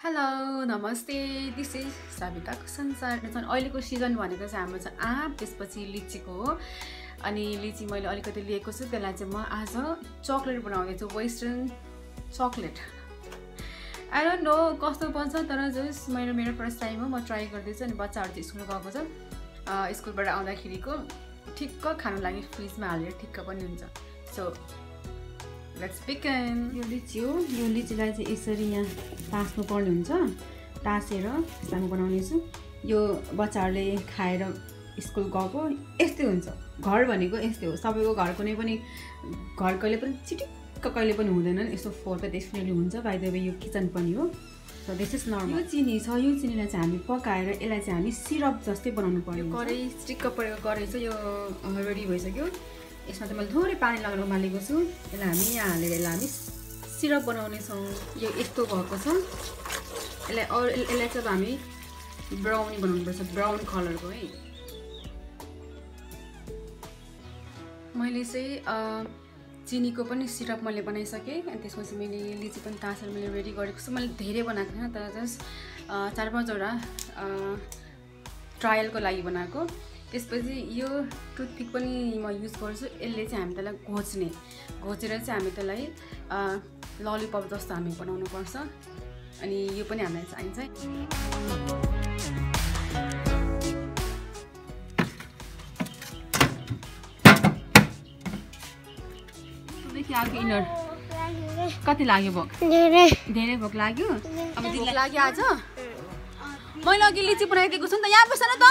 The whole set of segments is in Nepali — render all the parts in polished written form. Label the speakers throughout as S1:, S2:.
S1: हेलो नमस्ते दिस इज साबिकाको संसार अहिलेको सिजन भनेको चाहिँ हाम्रो चाहिँ आँप त्यसपछि लिचीको हो अनि लिची मैले अलिकति लिएको छु त्यसलाई चाहिँ म आज चकलेट बनाउँदै छु western chocolate I don't know कस्तो बन्छ तर जस मेरो फर्स्ट टाइम हो म ट्राई गर्दै छु अनि बच्चाहरु चाहिँ स्कुल गएको छ स्कुलबाट आउँदाखेरिको ठिक्क खानु लागि फ्रिजमा हालेर ठिक्क पनि हुन्छ सो लेट्स बिगिन यो लिची हो यो लिचीलाई चाहिँ यसरी यहाँ तास्नु पर्ने हुन्छ तासेर त्यसलाई बनाउने छु यो बच्चाहरुले खाएर स्कुल गएको यस्तै हुन्छ घर भनेको यस्तै हो सबैको घर कुनै पनि घर कहिले पनि चिटिक्क कहिले पनि हुँदैन यस्तो फोर त डेफिनेटली हुन्छ बाइ द वे यो किचन पनि हो सो दिस इज नर्मल यो चिनी छ यो चिनीलाई चाहिँ हामी पकाएर यसलाई चाहिँ हामी सिरप जस्तै बनाउनु पर्यो कराई स्टिक्क परेको कराई चाहिँ यो रेडी भइसक्यो यसमा चाहिँ मैले थोरै पानी लगाएर उमालेको छु यसलाई हामी यहाँ हालेर यसलाई हामी सिरप बनाउने छौँ यो यस्तो भएको छ यसलाई चाहिँ हामी ब्राउनी बनाउनुपर्छ ब्राउन कलरको है मैले चाहिँ चिनीको पनि सिरप मैले बनाइसकेँ अनि त्यसपछि मैले लिची पनि तासेर मैले रेडी गरेको छु मैले धेरै बनाएको थिएन तर जस्ट 4-5वटा ट्रायलको लागि बनाएको त्यसपछि यो टुथपिक पनि म युज गर्छु यसले चाहिँ हामी त्यसलाई घोचेर चाहिँ हामी त्यसलाई ललिपप जस्तो हामी बनाउनु पर्छ अनि यो पनि हामीलाई चाहिन्छ आएको इनर कति लाग्यो भोक धेरै भोक लाग्यो अब दिदीलाई लाग्यो आज मैले अघि लिची बनाइदिएको छु नि त यहाँ बस्न त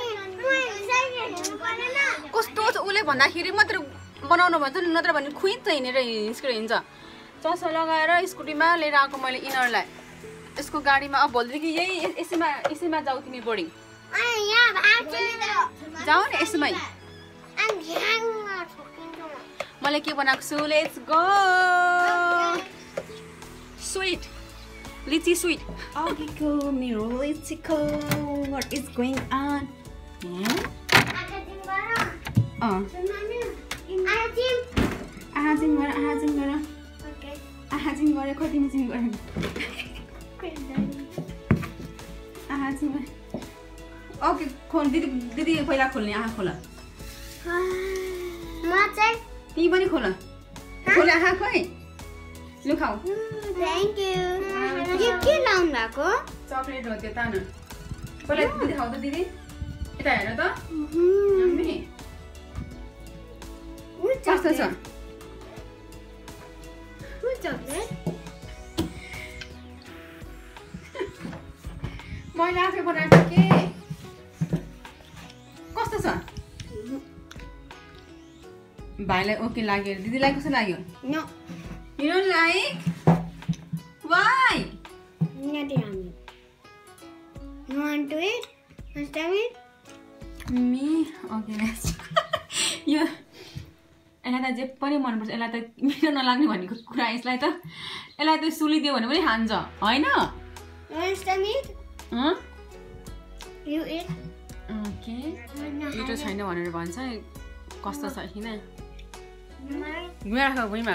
S1: कस्तो छ उसले भन्दाखेरि मात्र बनाउनु भन्छ नि नत्र भने खुइन्छ हिँडेर निस्केर हिँड्छ चस्मा लगाएर स्कुटीमा लिएर आएको मैले इनरलाई यसको गाडीमा अब भोलिदेखि यही यसैमा जाऊ तिमी बोर्डिङ जाऊ नि यसमै मैले के बनाएको छु let's go sweet lychee sweet अघिको मेरो लिचीको व्हाट इज गोइङ अन आहाजिङ गरे कति मिचिङ गरे ओके खोल दिदी पहिला खोल्ने आहा खोला ती पनि खोला खोला आहा खोइ लु खाऊ
S2: थ्यांक यू यो के लाउनु भएको
S1: चकलेट हो त्यो तान पहिला दिदी खाऊ त दिदी यता हेर त मम्मी कस्तो छ
S2: चकलेट
S1: मैले आफै बनाएको के कस्तो छ भाइलाई ओके लाग्यो दिदीलाई कस्तो लाग्यो
S2: no
S1: You don't like? Why?
S2: Not yummy. You want to eat? Must I eat?
S1: Me? Okay, let's यो यसलाई त जे पनि मनपर्छ यसलाई त मिठो नलाग्ने भनेको कुरा यसलाई त सुलिदियो भने पनि खान्छ हैन
S2: Must I eat? You eat?
S1: Okay मिठो छैन भनेर भन्छ कस्तो छ किन भुइँमा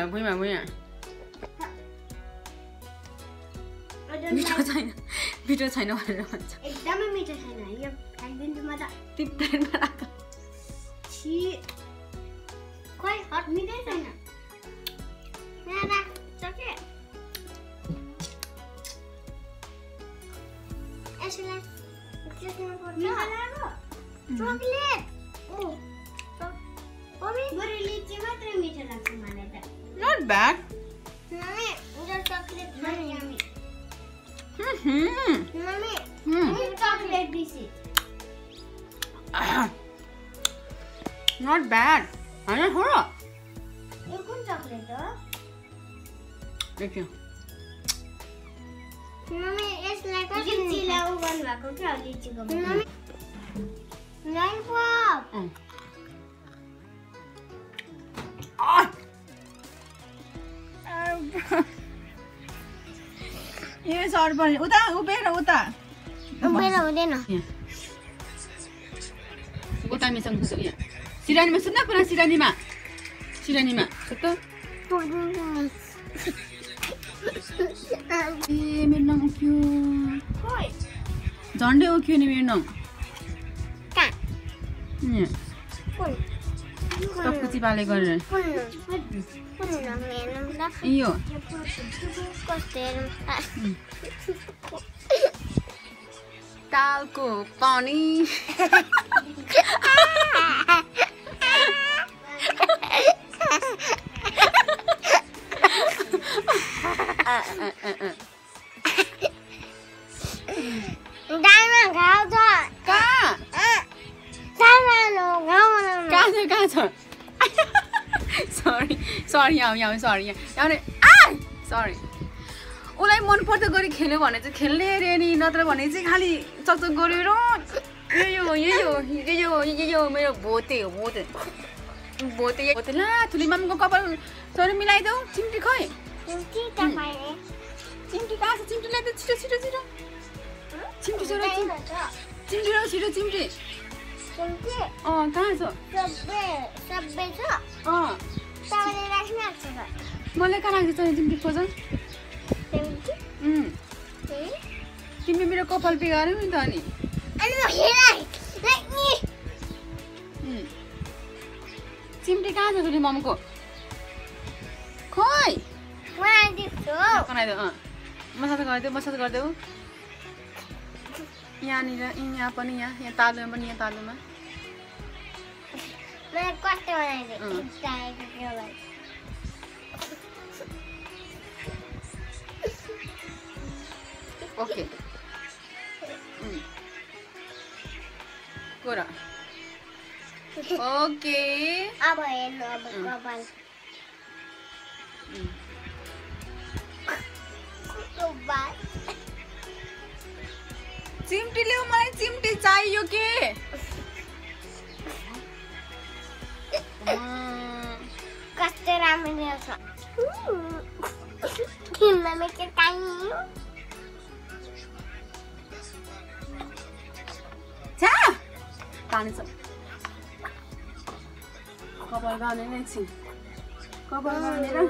S1: मिठो छैन भनेर भन्छ
S2: एकदमै मिठो छैन यो खाइदिन्छु म त
S1: ती प्लेटमा राख
S2: छि खोइ हट मिठै छैन यहाँ राख सके यसलाई त्यसमा पर्छ चकलेट ओ मम्मी बरु लिची मात्रै मिठो लाग्छ मलाई त
S1: नट ब्याड
S2: मम्मी उधर चकलेट खाने यम्मी मम्मी चकलेट दिसी
S1: नट ब्याड हैन हो र
S2: यो कुन चकलेट हो
S1: देखियो
S2: मम्मी यसलाई कसरी लिचीलाई उ गर्नु भएको के लिचीको मम्मी ललिपप
S1: यो सर पनि उता उभिएर उता
S2: हुँदैन
S1: उता मिसँग सुत्नु यहाँ सिरानीमा सुत्न पुरा सिरानीमा सुत्त ए मेरो नाम उक्यो झन्डै उक्यो नि मेरो नाम टक्कुची पाले गरेर यो तालको पानी सरी यहाँ सरी सरी उसलाई मन पर्दो गरी खेल्यो भने चाहिँ खेल्ने रे नि नत्र भने चाहिँ खालि चकचक गरेर यो मेरो भोते हो भोते ला ठुली मामाको कपाल सरी मिलाइदेऊ चिम्टी खै चिम्टी कहाँ छ चिम्टी ल्याइदेऊ छिटो चिम्टी छिटो चिम्टी कहाँ छ मलाई कहाँ लाग्छ चिम्टी खोज तिमी मेरो कपाल बिगार्यौ नि त अनि चिम्टी कहाँ छ छोरी ममको खोइ मसाज गरिदेऊ यहाँनिर यहाँ पनि यहाँ तालुमा पनि यहाँ तालुमा ओके कोरा ओके
S2: अब हेर्नु अब कपाल
S1: चिम्टी ल्याऊ मलाई चिम्टी चाहियो के
S2: कस्तो राम्रो छ किन्नमा के चाहियो
S1: छा पानी छ कपाल गाउने नै छि कपाल गाउने र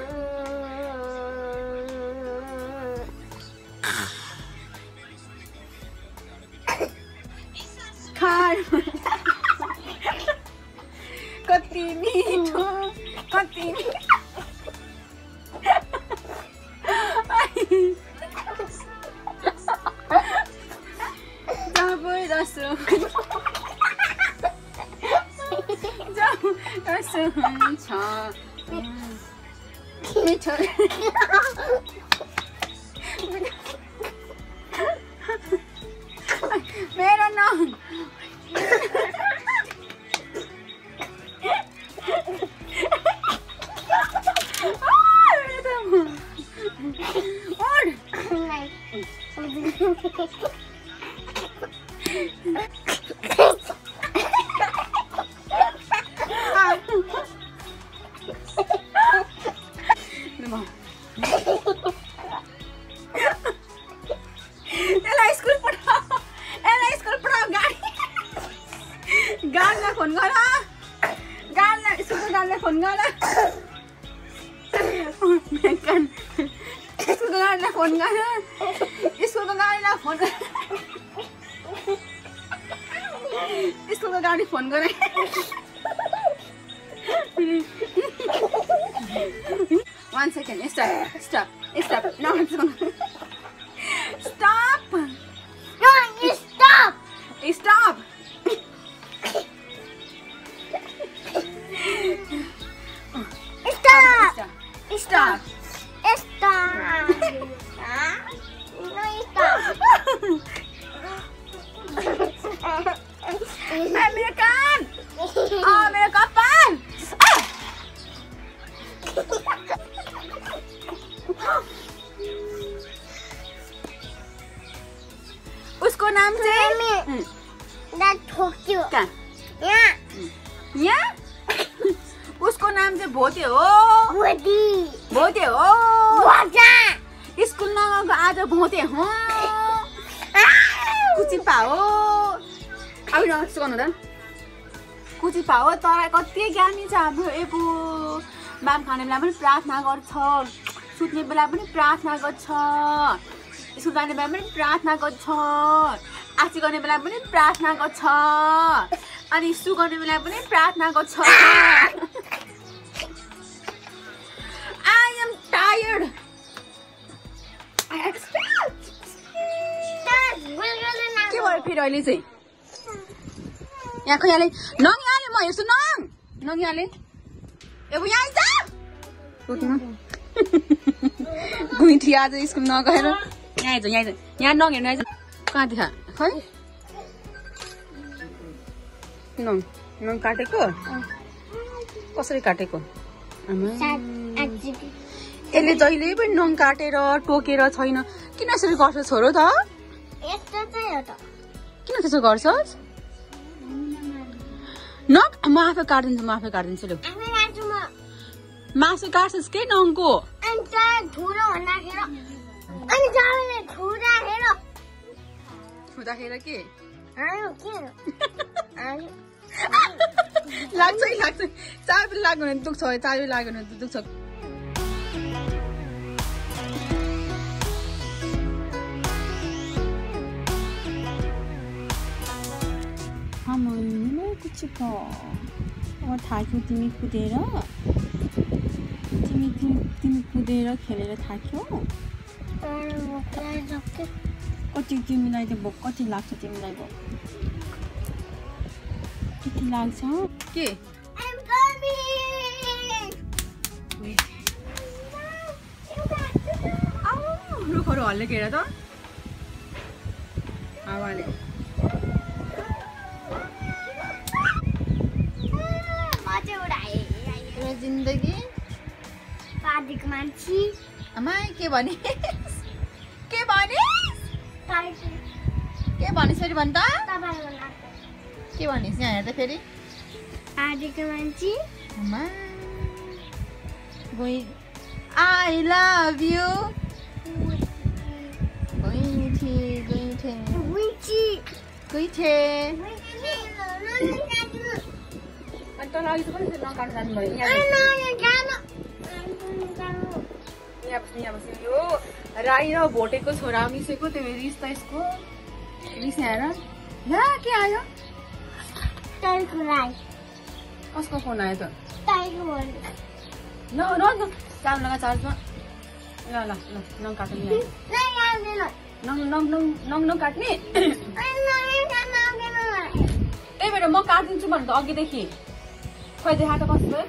S1: कति मिठो कति रस हुन्छ मिठो मेरो नाम फोन गर स्कुलको गाडीलाई फोन गर स्कुलको गाडीलाई फोन स्कुलको गाडी फोन गर 1 second stop no stop
S2: no you stop
S1: Stop.
S2: No, stop.
S1: American. मेरा कपाल. उसको नाम चाहिँ
S2: ठोक्यो
S1: कहाँ यहाँ उसको नाम चाहिँ भोटे हो भोटे हो स्कुल नगएको आज भोटे हो कुचिपा हो अब नस्तो गर्नु त कुचिपा हो तर कति ज्ञानी छ हाम्रो एपु माम खानेलाई पनि प्रार्थना गर्छ सुत्ने बेला पनि प्रार्थना गर्छ, स्कुल जाने बेला पनि प्रार्थना गर्छ, आची गर्ने बेला पनि प्रार्थना गर्छ, अनि सु गर्ने बेला पनि प्रार्थना गर्छ। I am tired. के भयो फेरि अहिले चाहिँ? यहाँ खै यहाँले नङ यहाँले म हेर्छु नङ यहाँले अब यहाँ आइज गुइठी आज स्कुल नगएर यहाँ आइज यहाँ नङ हेर्नु आइज कहाँ देखा खै नङ काटेको कसरी काटेको? यसले जहिले पनि नङ काटेर टोकेर छैन किन यसरी गर्छ छोरो त? किन त्यसो गर्छस्? न म आफै काटिदिन्छु लु मासु काट्छस् के नङको? छुँदाखेरि के लाग्छ चाबी लाग्यो भने दुख्छ चाबी लाग्यो भने दुख्छ। कुचिको अब थाक्यौ तिमी कुदेर तिमी कुदेर खेलेर थाक्यौ कति तिमीलाई त भोक कति लाग्छ तिमीलाई भोक कति लाग्छ के रुखहरू हल्लेको हेर त हावाले जिन्दगी
S2: पार्टीको मान्छे
S1: आमा के भनिस् फेरि भन् त के भनिस् यहाँ हेर्दा फेरि
S2: पार्टीको मान्छे
S1: आमा आई लभ यु गुइठे अनि तल अघि पनि नकाट्नु जानुभयो यहाँ बस्नु यो राई र भोटेको छोरा मिसेको त्यो रिस त यसको रिस हेर यहाँ के आयो कसको फोन आयो त न चार्ज लगा चार्जमा ल नङ काट्नु नङ काट्ने त्यही भएर म काटिदिन्छु भने त अघिदेखि खै देखा त कस्तो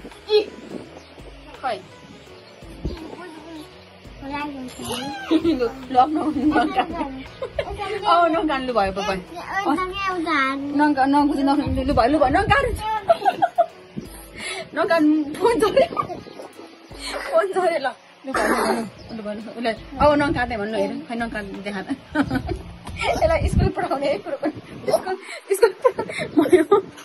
S1: खै नकाट्नु भयो पापा नकाट्नु भयो नकाट्नु फोन चल्यो ल उसले अब नकाट्ने भन्नु हेर खै नकाट्नु देखा त यसलाई स्कुल पढाउने कुरो पनि स्कुल